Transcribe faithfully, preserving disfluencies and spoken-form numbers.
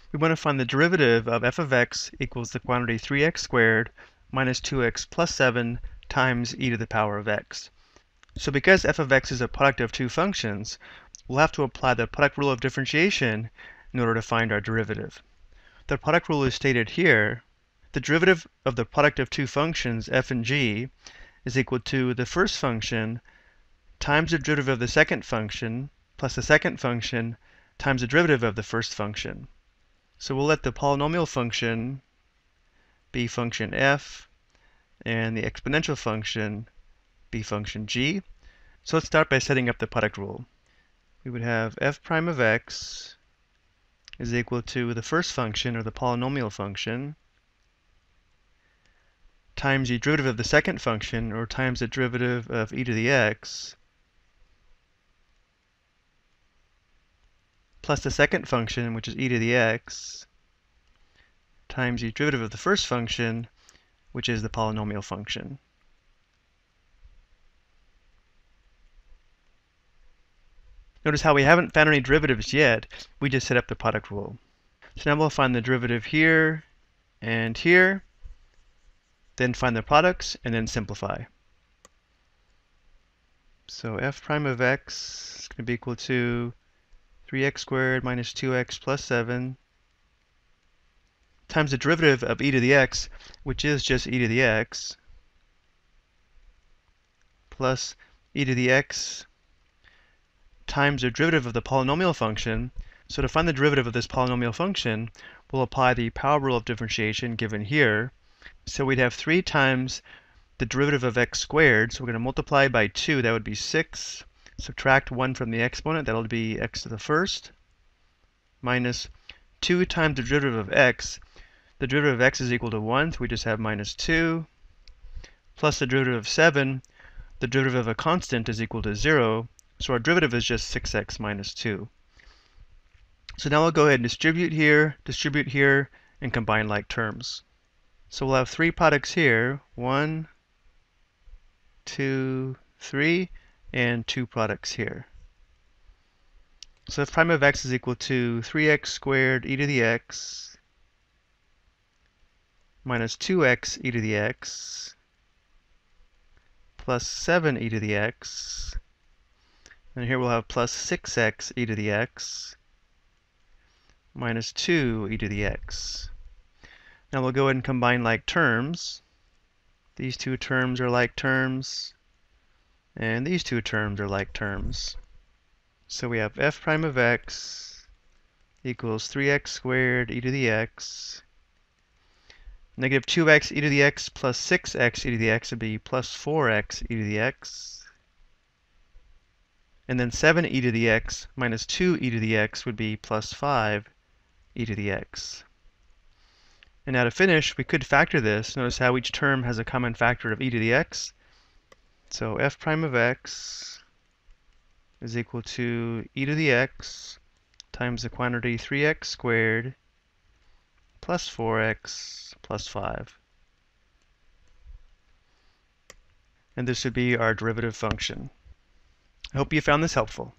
we want to find the derivative of f of x equals the quantity three x squared minus two x plus seven times e to the power of x. So because f of x is a product of two functions, we'll have to apply the product rule of differentiation in order to find our derivative. The product rule is stated here. The derivative of the product of two functions, f and g, is equal to the first function times the derivative of the second function plus the second function times the derivative of the first function. So we'll let the polynomial function be function f and the exponential function be function g. So let's start by setting up the product rule. We would have f prime of x is equal to the first function, or the polynomial function, times the derivative of the second function, or times the derivative of e to the x, plus the second function, which is e to the x, times the derivative of the first function, which is the polynomial function. Notice how we haven't found any derivatives yet, we just set up the product rule. So now we'll find the derivative here and here, then find the products, and then simplify. So f prime of x is going to be equal to three x squared minus two x plus seven times the derivative of e to the x, which is just e to the x, plus e to the x times the derivative of the polynomial function. So to find the derivative of this polynomial function, we'll apply the power rule of differentiation given here. So we'd have three times the derivative of x squared, so we're going to multiply by two, that would be six. Subtract one from the exponent, that'll be x to the first, minus two times the derivative of x. The derivative of x is equal to one, so we just have minus two, plus the derivative of seven. The derivative of a constant is equal to zero, so our derivative is just six x minus two. So now we'll go ahead and distribute here, distribute here, and combine like terms. So we'll have three products here, one, two, three, and two products here. So f prime of x is equal to three x squared e to the x minus two x e to the x plus seven e to the x. And here we'll have plus six x e to the x minus two e to the x. Now we'll go ahead and combine like terms. These two terms are like terms, and these two terms are like terms. So we have f prime of x equals three x squared e to the x. Negative two x e to the x plus six x e to the x would be plus four x e to the x. And then seven e to the x minus two e to the x would be plus five e to the x. And now to finish, we could factor this. Notice how each term has a common factor of e to the x. So f prime of x is equal to e to the x times the quantity three x squared plus four x plus five. And this would be our derivative function. I hope you found this helpful.